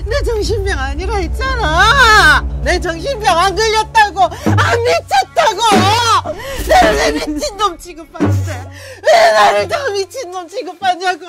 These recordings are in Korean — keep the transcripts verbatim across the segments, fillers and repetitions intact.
내 정신병 아니라 했잖아. 내 정신병 안 걸렸다고, 안 미쳤다고. 내가 왜 미친놈 취급하는데 왜 나를 다 미친놈 취급하냐고.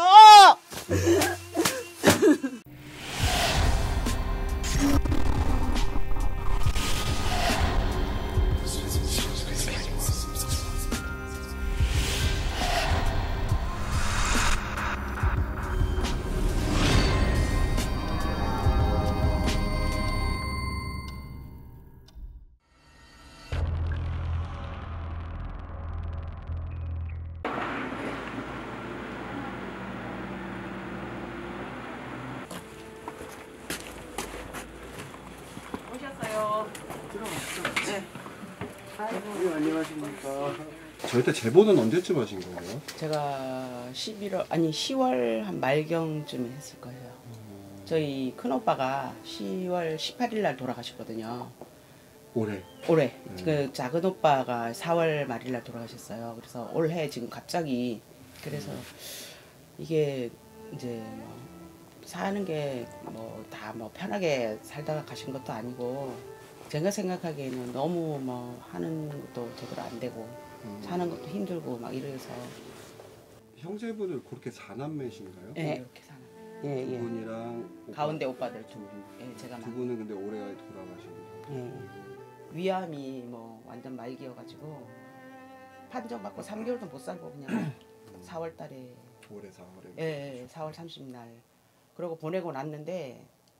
네, 안녕하십니까. 저희한테 제보는 언제쯤 하신 거예요? 제가 십일월 아니 시월 한 말경쯤에 했을 거예요. 음. 저희 큰오빠가 시월 십팔일 날 돌아가셨거든요. 올해? 올해. 네. 그 작은 오빠가 사월 말일 날 돌아가셨어요. 그래서 올해 지금 갑자기 그래서 음. 이게 이제 뭐 사는 게 뭐 다 뭐 편하게 살다가 가신 것도 아니고 제가 생각하기에는 너무 뭐 하는 것도 제대로 안 되고 음. 사는 것도 힘들고 막 이래서. 형제분들 그렇게 사남매신가요? 네, 이렇게 사는. 예, 두 예. 분이랑 오빠, 가운데 오빠들 두 분. 예, 제가 두 분은 근데 올해 돌아가신 거예요? 예. 위암이 뭐 완전 말기여가지고 판정 받고 삼 개월도 못 살고 그냥 사월 달에. 올해 사월에. 예, 예, 사월 삼십 날. 그러고 보내고 났는데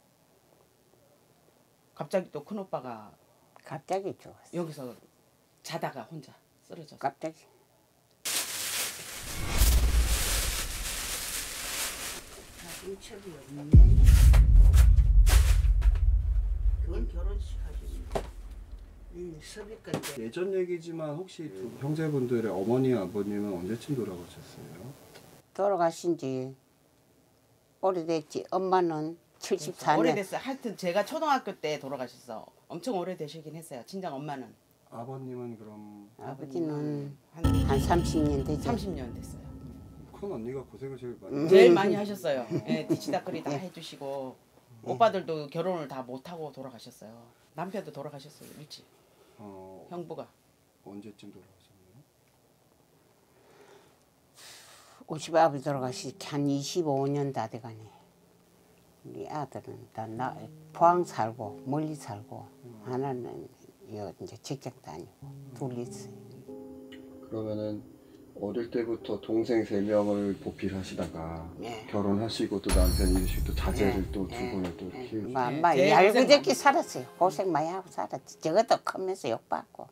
갑자기 또 큰 오빠가 갑자기 죽었어. 여기서 자다가 혼자 쓰러졌어. 갑자기. 인척이 없네. 그건 결혼식 하지. 응, 섭이 건데. 예전 얘기지만 혹시 두 형제분들의 어머니 아버님은 언제쯤 돌아가셨어요? 돌아가신 지 오래됐지. 엄마는 칠십사 년. 오래됐어요. 하여튼 제가 초등학교 때 돌아가셨어. 엄청 오래되시긴 했어요. 친정 엄마는. 아버님은 그럼? 아버지는 한, 한 삼십 년 되죠. 삼십 년 됐어요. 큰 언니가 고생을 제일 많이 음. 제일 많이 하셨어요. 예, 뒤치다거리 다 해주시고 음. 오빠들도 결혼을 다 못하고 돌아가셨어요. 남편도 돌아가셨어요. 일찍. 어, 형부가. 언제쯤 돌아가셨나요? 우리 집 아버지 돌아가시 한 이십오 년 다 돼가네. 우리 아들은 다 나, 포항 살고 멀리 살고 음. 하나는 여 이제 직장 다니고 음. 둘 있어요. 그러면은 어릴 때부터 동생 세 명을 보필하시다가 네. 결혼하시고 또 남편 이르시고 또 자제를 네. 또 두 네. 분을 또 네. 키우시고 마, 마, 네. 얄궂게 살았어요. 고생 많이 하고 살았지. 저것도 크면서 욕받고.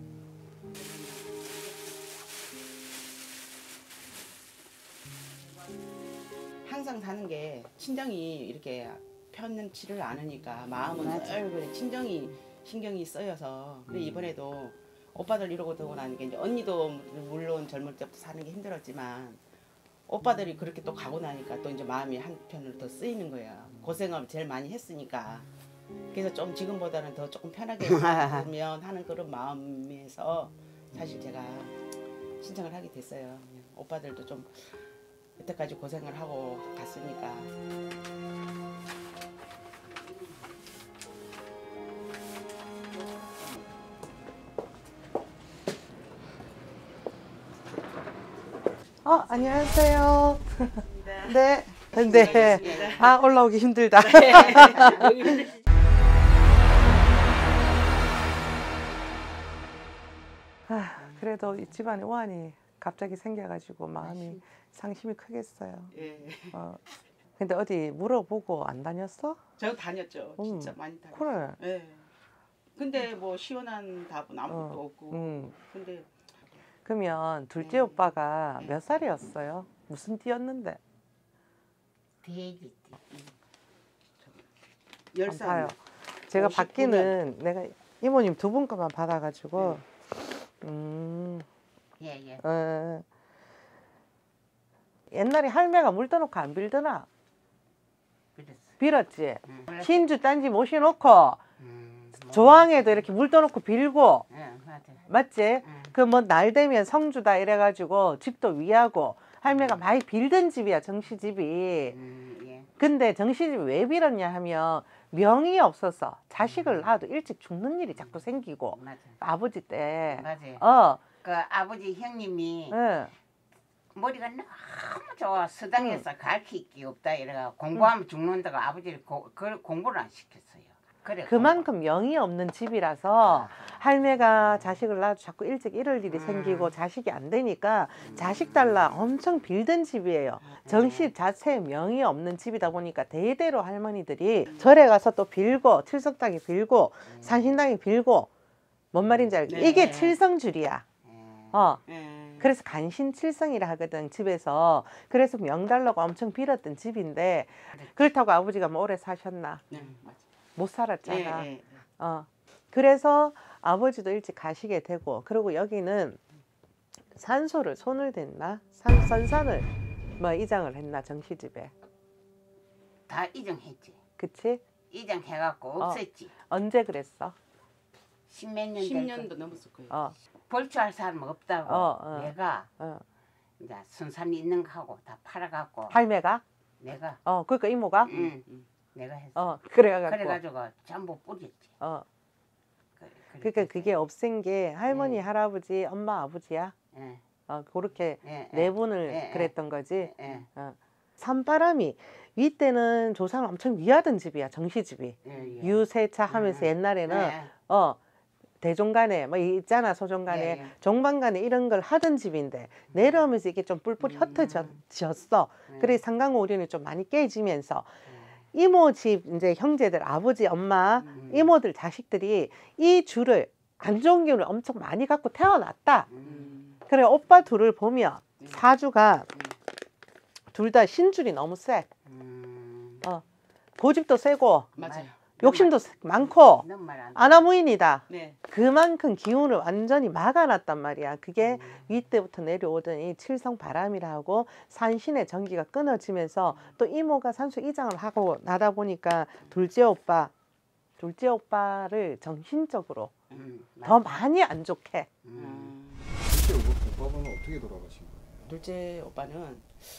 항상 사는 게 친정이 이렇게 편치를 않으니까 마음은 늘 그래 친정이 신경이 쓰여서 그래 이번에도 오빠들 이러고 되고 나니까 이제 언니도 물론 젊을 때부터 사는 게 힘들었지만 오빠들이 그렇게 또 가고 나니까 또 이제 마음이 한편으로 더 쓰이는 거야. 고생을 제일 많이 했으니까. 그래서 좀 지금보다는 더 조금 편하게 살면 하는 그런 마음에서 사실 제가 신청을 하게 됐어요. 오빠들도 좀 여태까지 고생을 하고 갔으니까. 어, 안녕하세요. 네. 네. 아, 올라오기 힘들다. 아, 그래도 이 집안에 우환이 갑자기 생겨가지고 마음이 상심이 크겠어요. 예. 어. 근데 어디 물어보고 안 다녔어? 저 다녔죠. 진짜 음, 많이 다녔어요. 그래. 예. 근데 뭐 시원한 답은 아무것도 어, 없고. 음. 근데 그러면 둘째 오빠가 몇 살이었어요? 무슨 띠였는데? 돼지. 열 한번 살. 봐요. 제가 오십구 년. 받기는 내가 이모님 두 분 것만 받아가지고 음, 예, 예. 어, 옛날에 할매가 물 떠놓고 안 빌더나? 그랬어. 빌었지? 응. 흰주 딴지 모셔놓고 음, 뭐. 조항에도 이렇게 물 떠놓고 빌고 예, 맞아. 맞지? 응. 그 뭐 날 되면 성주다 이래가지고 집도 위하고 할매가 많이 빌던 집이야 정시집이. 음, 예. 근데 정시집이 왜 빌었냐 하면 명이 없어서 자식을 낳아도 일찍 죽는 일이 자꾸 생기고 맞아. 아버지 때 맞아요. 어, 그 아버지 형님이 예. 머리가 너무 좋아. 서당에서 가르칠 게 없다 이래가 공부하면 죽는다고 아버지를 고, 그 공부를 안 시켰어요. 그래. 그만큼 명이 없는 집이라서 할매가 자식을 낳아도 자꾸 일찍 이럴 일이 음. 생기고 자식이 안 되니까 자식 달라 엄청 빌던 집이에요. 정시 자체에 명이 없는 집이다 보니까 대대로 할머니들이 절에 가서 또 빌고 칠석당에 빌고 산신당에 빌고 뭔 말인지 알죠? 네. 이게 칠성줄이야. 음. 어. 예. 그래서 간신칠성이라 하거든 집에서. 그래서 명달라고 엄청 빌었던 집인데 그렇다고 아버지가 뭐 오래 사셨나? 네, 맞아. 못 살았잖아. 예, 예. 어. 그래서 아버지도 일찍 가시게 되고, 그리고 여기는 산소를 손을 댔나? 산, 선산을 뭐 이장을 했나 정시집에. 다 이정했지. 그치? 이정해갖고 없앴지. 언제 그랬어? 십몇 년 십 됐고 년도 넘었을 거예요. 어, 벌초할 사람 없다고 어, 어. 내가 어. 이제 선산이 있는 거 하고 다 팔아갖고 할매가? 내가 어, 그러니까 이모가? 응, 내가 했어. 어, 그래가지고. 그래가지고 전부 뿌렸지. 어, 그- 그러니까 그게 없앤 게 할머니, 네. 할아버지, 엄마, 아버지야. 예, 어, 그렇게 예, 네 예, 분을 예, 그랬던 거지. 예, 어. 산바람이 윗때는 조상을 엄청 위하던 집이야 정시집이. 예, 예. 유세차 하면서 음. 옛날에는 예, 어 대종간에 뭐 있잖아 소종간에 예, 예. 종반간에 이런 걸 하던 집인데 내려오면서 이게 좀 뿔뿔이 음. 흩어졌어. 예. 그래 상강오륜이 좀 많이 깨지면서 이모 집 이제 형제들 아버지 엄마 음. 이모들 자식들이 이 줄을 안 좋은 기운을 엄청 많이 갖고 태어났다. 음. 그래 오빠 둘을 보면 사주가 둘 다 신줄이 너무 세. 음. 어 고집도 세고 맞아요. 욕심도 세- 많고 너무 말안 아나무인이다. 네. 그만큼 기운을 완전히 막아놨단 말이야. 그게 음. 윗때부터 내려오던 이 칠성 바람이라 하고 산신의 전기가 끊어지면서 또 이모가 산수 이장을 하고 나다 보니까 둘째 오빠, 둘째 오빠를 정신적으로 음, 더 많이 안 좋게. 음. 음. 실제 오빠분은 어떻게 돌아가신 거예요? 둘째 오빠는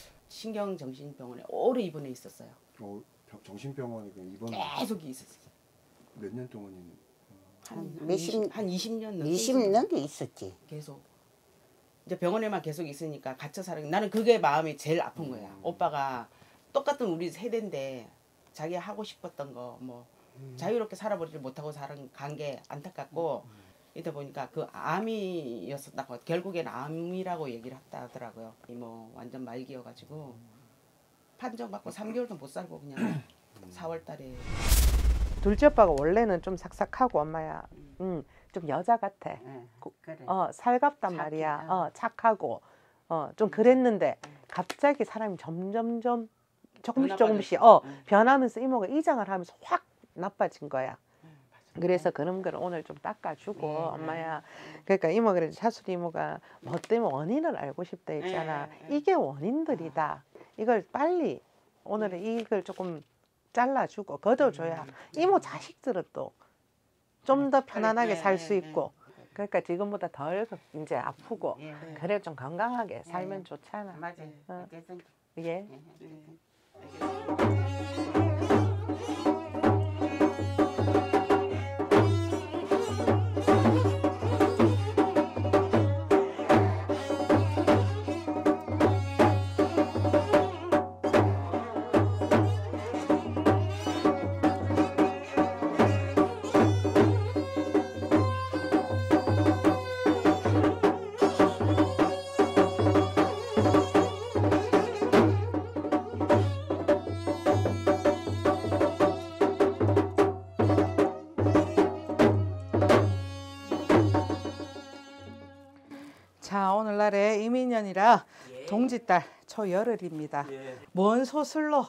신경정신병원에 오래 입원해 있었어요. 어, 병- 정신병원에 그 입원 계속 있었어요. 몇 년 동안 있는? 한 몇십- 이십, 한 이십 년 넘게 이십 있었어요. 년도 있었지. 계속 이제 병원에만 계속 있으니까 갇혀 살아. 나는 그게 마음이 제일 아픈 거야. 오빠가 똑같은 우리 세대인데 자기 하고 싶었던 거 뭐 자유롭게 살아보지를 못하고 간 게 안타깝고 이다 보니까 그 암이었었다고 결국엔 암이라고 얘기를 했다 하더라고요. 이 뭐 완전 말기여가지고 판정받고 삼 개월도 못 살고 그냥 사월달에 둘째 오빠가 원래는 좀 삭삭하고 엄마야. 음, 좀 여자 같아. 예, 그래. 어, 살갑단 착해. 말이야. 어. 어, 착하고. 어, 좀 그랬는데 갑자기 사람이 점점점 조금씩 조금씩 어, 응. 변하면서 이모가 이장을 하면서 확 나빠진 거야. 그래서 그런 걸 오늘 좀 닦아주고 네, 엄마야. 그러니까 이모 그래도 사수리 이모가 뭐 때문에 원인을 알고 싶다 했잖아. 네, 네. 이게 원인들이다. 이걸 빨리 오늘은 이걸 조금 잘라주고 걷어줘야 이모 자식들은 또 좀 더 편안하게 네, 살 수 네, 있고. 그러니까 지금보다 덜 이제 아프고 예, 그래 좀 건강하게 살면 좋잖아. 맞아. 어. 어쨌든 예. 예, 네. 자 오늘날에 이민년이라 동짓달 초열흘입니다. 뭔 소슬로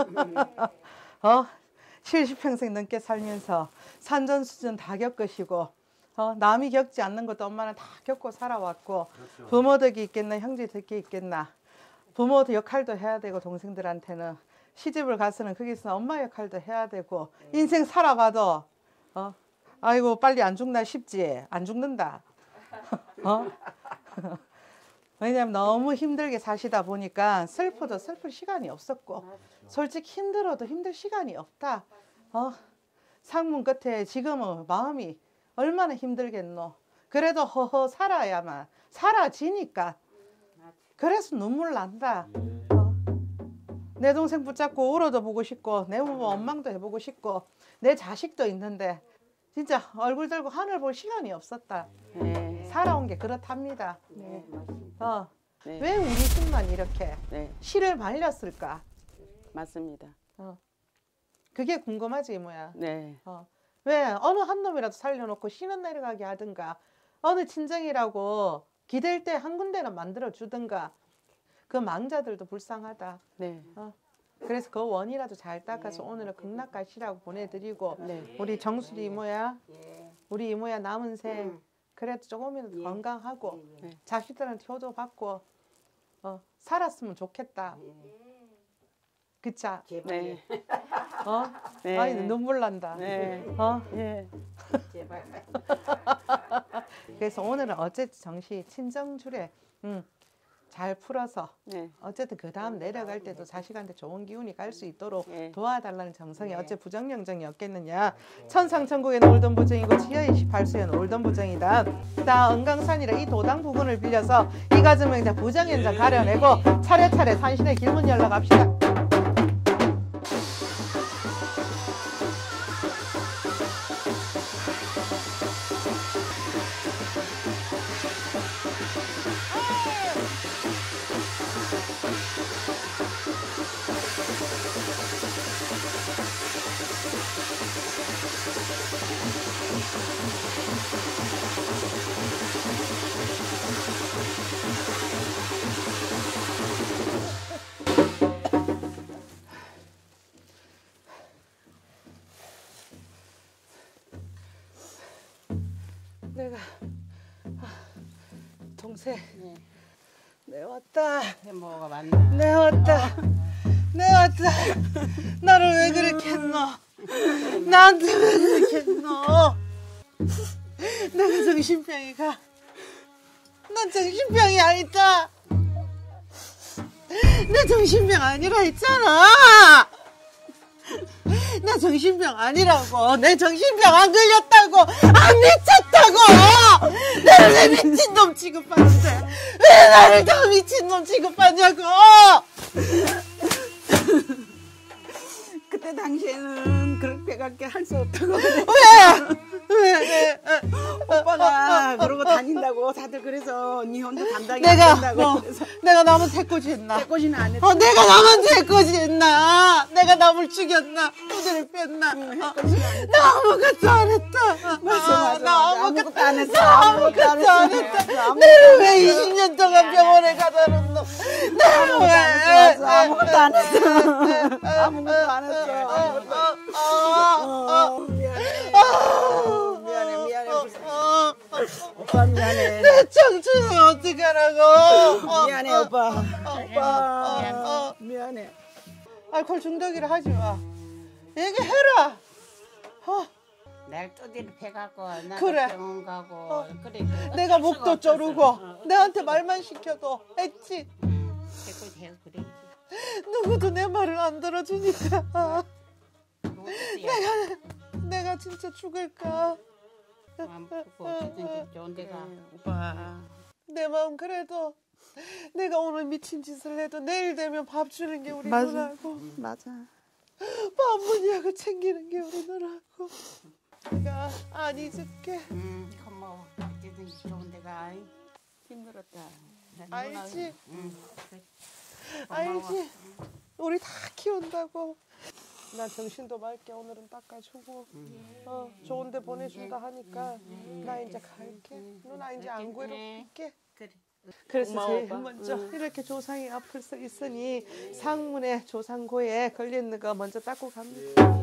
어 칠십 평생 넘게 살면서 산전수전 다 겪으시고 어 남이 겪지 않는 것도 엄마는 다 겪고 살아왔고 부모 덕이 있겠나 형제 덕이 있겠나 부모 역할도 해야 되고 동생들한테는 시집을 가서는 거기서 엄마 역할도 해야 되고 인생 살아가도 어 아이고 빨리 안 죽나 싶지 안 죽는다. 어? 왜냐면 너무 힘들게 사시다 보니까 슬퍼도 슬플 시간이 없었고 솔직히 힘들어도 힘들 시간이 없다. 어? 상문 끝에 지금은 마음이 얼마나 힘들겠노. 그래도 허허 살아야만 사라지니까. 그래서 눈물 난다. 어? 내 동생 붙잡고 울어도 보고 싶고 내 부모 원망도 해보고 싶고 내 자식도 있는데 진짜 얼굴 들고 하늘 볼 시간이 없었다. 네. 살아온 게 그렇답니다. 네. 어. 네. 왜 우리 집만 이렇게 네. 씨를 말렸을까? 맞습니다. 어. 그게 궁금하지 이모야. 네. 어. 왜 어느 한 놈이라도 살려놓고 씨는 내려가게 하든가 어느 친정이라고 기댈 때 한 군데는 만들어 주든가 그 망자들도 불쌍하다. 네. 어. 그래서 그 원이라도 잘 닦아서 오늘은 극락 가시라고 보내드리고 네. 우리 정수리 이모야 우리 이모야 남은 생 그래도 조금이라도 건강하고 네. 자식들한테 효도 받고 어, 살았으면 좋겠다. 그쵸? 네. 어? 네. 아니 눈물 난다. 네. 어? 예. 그래서 오늘은 어쨌든 정시 친정줄에 음, 잘 풀어서 네. 어쨌든 그 다음 내려갈 때도 자식한테 좋은 기운이 갈 수 있도록 네. 도와달라는 정성이 어째 부정영정이 없겠느냐. 천상천국에는 올던 부정이고 지하 이십팔 수에는 올던 부정이다. 다 은강산이라 이 도당 부분을 빌려서 이 가정을 그냥 부정현장 가려내고 차례차례 산신의 길문 열러 갑시다. 내가 아, 동생 네. 내 왔다 뭐가 맞나? 내 왔다 내 왔다 나를 왜 그렇게 했노 나한테 왜 그렇게 했노 내가 정신병이가 난 정신병이 아니다 내 정신병 아니라 했잖아 나 정신병 아니라고 내 정신병 안 걸렸다고 안 미쳤다고 내가 왜 미친놈 취급하는데 왜 나를 다 미친놈 취급하냐고 그때 당시에는 그렇게밖에 할 수 없다고 그래. 왜? 왜? 왜? 오빠가 그러고 다닌다고 다들 그래서 니 혼자 감당이 내가 안 된다고 뭐, 그래서 내가 남은 태꼬지 했나? 태꼬지는 안 했어. 어, 내가 남한테 해코지 했나? 내가 남을 죽였나? 후드를 뺐나? 어, 나 아무것도 안 했다. 맞아, 맞아, 나 맞아. 아무것도, 아무것도 안 했어. 나 아무것도 안 아무것도 안 했어. 했다. 아무것도 내를 왜 이십 년 동안 병원에 가다 놨노? 내를 왜? 맞아, 아무것도 안 했어. 아무것도 안 했어. 아무것도 안 했어. 어, 미안해. 어, 미안해, 미안해. 오빠 미안해. 내 청춘은 어떡하라고? 어, 미안해, 어, 오빠. 어, 오빠 미안해. 알코올 중독이라 하지 마. 얘기해라. 어. 날 또디를 패갖고 나도 그래. 병원 가고 어. 그래. 내가 목도 조르고 내한테 말만 시켜도 했지. 해고 해 그래. 누구도 내 말을 안 들어주니까 내가 내가 진짜 죽을까. 안 푸고 어쨌든 좋은 데가. 오빠. 내 마음 그래도 내가 오늘 미친 짓을 해도 내일 되면 밥 주는 게 우리 맞아. 누나고 맞아. 밥 문이하고 챙기는 게 우리 누나고 내가 안 잊을게. 음, 고마워. 어쨌든 좋은 데가 힘들었다. 알지? 응. 그래. 알지? 우리 다 키운다고. 나 정신도 맑게 오늘은 닦아주고 어, 좋은 데 보내준다 하니까 나 이제 갈게. 누나 이제 안 괴롭힐게. 그래. 그래서 고마워, 제일 오빠. 먼저 이렇게 조상이 앞을 서 있으니 상문에 조상고에 걸려있는 거 먼저 닦고 갑니다.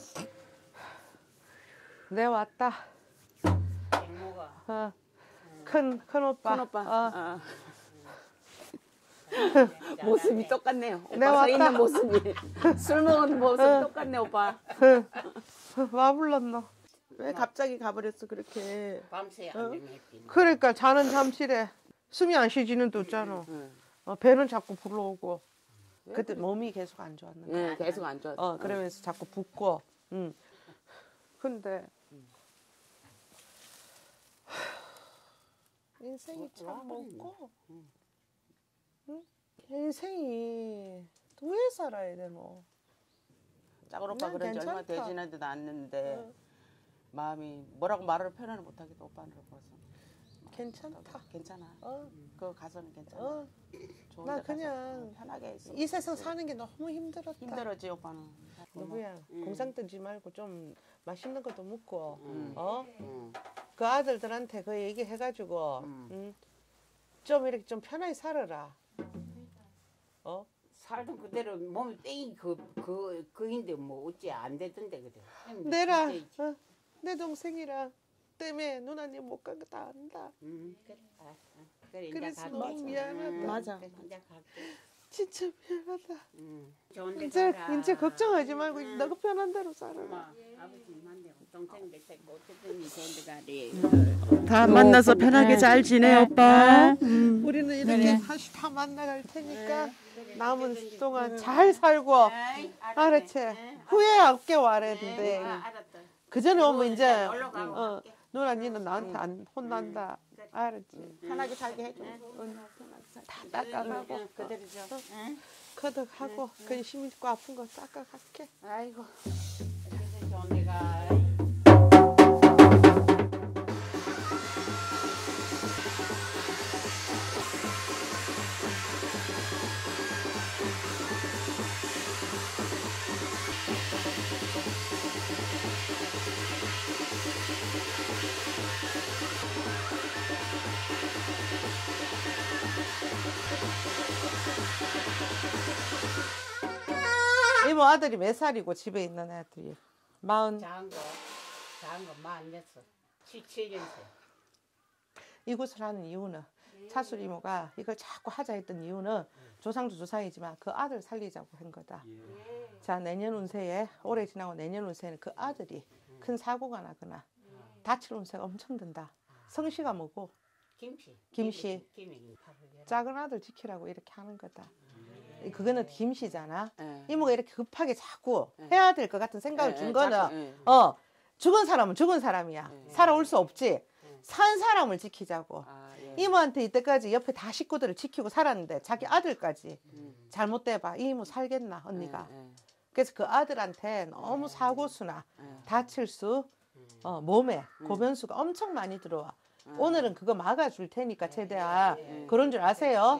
내 왔다. 뭐가? 어. 큰, 큰 오빠. 큰 오빠. 어. 어. 모습이 똑같네요. 내 오빠 서 왔다. 있는 모습이 술 먹은 모습 어. 똑같네 오빠. 와 불렀노. 왜 갑자기 가버렸어 그렇게. 밤새 어? 안 되면 했지. 그러니까 자는 잠실에 숨이 안 쉬지는 또 있잖아. 응. 어, 배는 자꾸 불러오고. 그때 몸이 계속 안 좋았는데. 네, 계속 안 좋았어. 어, 그러면서 자꾸 붓고. 응. 근데 인생이 참 먹고. 응? 인생이 왜 살아야 되노? 작은 오빠 난 그런 지 얼마 괜찮다. 되지는데도 않는데 응. 마음이 뭐라고 말을 표현을 못하겠다 오빠는 벌써. 괜찮다. 괜찮아. 어, 그 가서는 괜찮아. 어. 좋은 나 데 가서 그냥 편하게 있어. 이 세상 사는 게 너무 힘들었다. 힘들었지 오빠는. 누구야? 음. 공상 뜨지 말고 좀 맛있는 것도 먹고, 음. 어? 응. 그 아들들한테 그 얘기 해가지고, 음. 음, 좀 이렇게 좀 편하게 살아라. 어? 살던 그대로 몸이 땡이 그그 그인데 뭐 어찌 안 되던데 그래. 내라, 진짜 어? 내 동생이라 때문에 누나님 못 간 거 다 안다. 응 그래. 아, 아. 그래 이제 그래서 갈게. 너무 미안하다. 응, 맞아. 그래, 이제 갈게. 진짜 미안하다. 응. 좋은데 이제 가라. 이제 걱정하지 말고 너가 편한 대로 살아라. 엄마, 아버지만 되고 동생들 데리고 어쨌든 좋은데 가리. 다 만나서 편하게 잘 지내 오빠. 우리는 이렇게 다시 다 만나갈 테니까 남은 동안 잘 살고, 알았지? 후회 없게 와랬는데. 알았다. 그 전에 오면 이제 올라가고 어, 갈게. 누나 니는 나한테 안 혼난다. 알았지? 편하게 살게 해줘. 다 닦아가고 응, 그대로죠. 응. 커덕하고 그 심 있고 아픈 거 닦아갈게. 아이고. 어쨌든 좋은데 가. 이모 아들이 몇 살이고 집에 있는 애들이 마흔. 작은 거, 작은 거 만났어. 칠칠 년생. 이곳을 하는 이유는 차술 이모가 이걸 자꾸 하자 했던 이유는 조상도 조상이지만 그 아들 살리자고 한 거다. 자, 내년 운세에 올해 지나고 내년 운세에는 그 아들이 큰 사고가 나거나 다칠 운세가 엄청 든다. 성씨가 뭐고? 김씨. 김씨. 김이 김. 작은 아들 지키라고 이렇게 하는 거다. 그거는 김씨잖아. 네. 이모가 이렇게 급하게 자꾸 네. 해야 될 것 같은 생각을 네, 준 네, 거는 자꾸, 네. 어 죽은 사람은 죽은 사람이야. 네. 살아올 수 없지. 산 사람을 지키자고. 아, 예. 이모한테 이때까지 옆에 다 식구들을 지키고 살았는데 자기 아들까지 음. 잘못돼봐. 이 이모 살겠나 언니가. 예, 예. 그래서 그 아들한테 너무 사고수나 예. 다칠 수 어, 몸에 고변수가 엄청 많이 들어와. 오늘은 그거 막아줄 테니까 최대한 예. 그런 줄 아세요?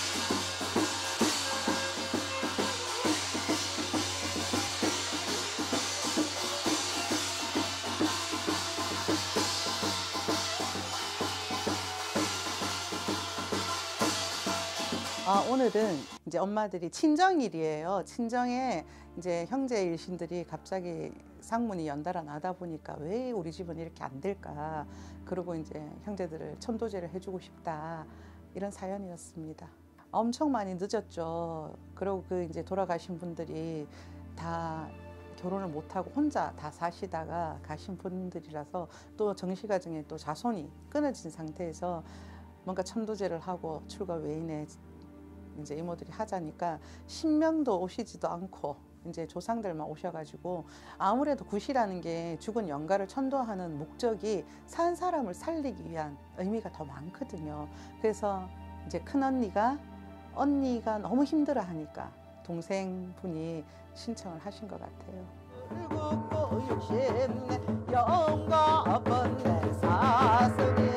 아, 오늘은 이제 엄마들이 친정일이에요. 친정에 이제 형제 일신들이 갑자기 상문이 연달아 나다 보니까 왜 우리 집은 이렇게 안 될까. 그리고 이제 형제들을 천도제를 해주고 싶다. 이런 사연이었습니다. 엄청 많이 늦었죠. 그리고 그 이제 돌아가신 분들이 다 결혼을 못하고 혼자 다 사시다가 가신 분들이라서 또 정시 과정에 또 자손이 끊어진 상태에서 뭔가 천도제를 하고 출가 외인에 이제 이모들이 하자니까 신명도 오시지도 않고 이제 조상들만 오셔가지고 아무래도 굿이라는 게 죽은 영가를 천도하는 목적이 산 사람을 살리기 위한 의미가 더 많거든요. 그래서 이제 큰 언니가 언니가 너무 힘들어 하니까 동생분이 신청을 하신 것 같아요. 일곱 육십네 영가 번내 사슬이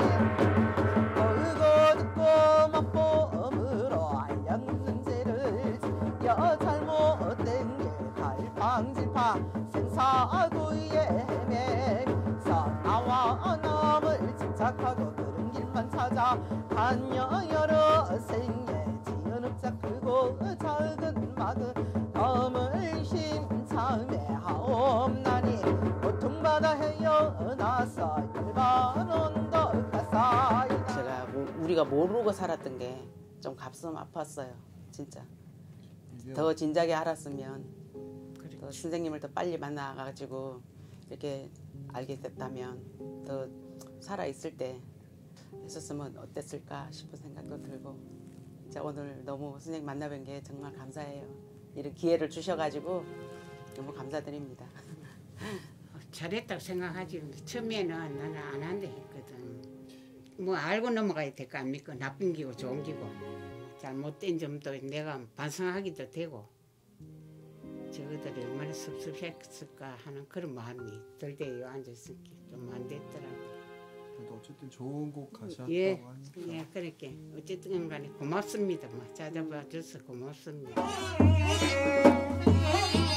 걸고 듣고 맛봄으로 알렸는지를 여 잘못된 게 갈방질파 생사구의 헤매서 나와 남을 집착하고 그런 길만 찾아 간여 여러 생에 지은 읍자 크고 작은 막은 덤을 심참해 하옵나니 고통받아 헤어나서 일반 언덕 가사이다. 제가 우리가 모르고 살았던 게 좀 가슴 아팠어요. 진짜. 이게 더 진작에 알았으면 그래. 더 선생님을 더 빨리 만나가지고 이렇게 알게 됐다면 더 살아있을 때 했었으면 어땠을까 싶은 생각도 들고 진짜 오늘 너무 선생님 만나뵌 게 정말 감사해요. 이런 기회를 주셔가지고 너무 감사드립니다. 잘했다고 생각하지. 근데 처음에는 나는 안 한다 했거든. 뭐 알고 넘어가야 될 거 아닙니까? 나쁜 기고 좋은 기고 잘못된 점도 내가 반성하기도 되고 저것들이 얼마나 섭섭했을까 하는 그런 마음이 들대요. 앉았으니까 좀 안 됐더라고요. 그래도 어쨌든 좋은 곳 가셨다고 예, 하니까 예, 그렇게 어쨌든 간에 고맙습니다. 뭐 찾아봐 줘서 고맙습니다.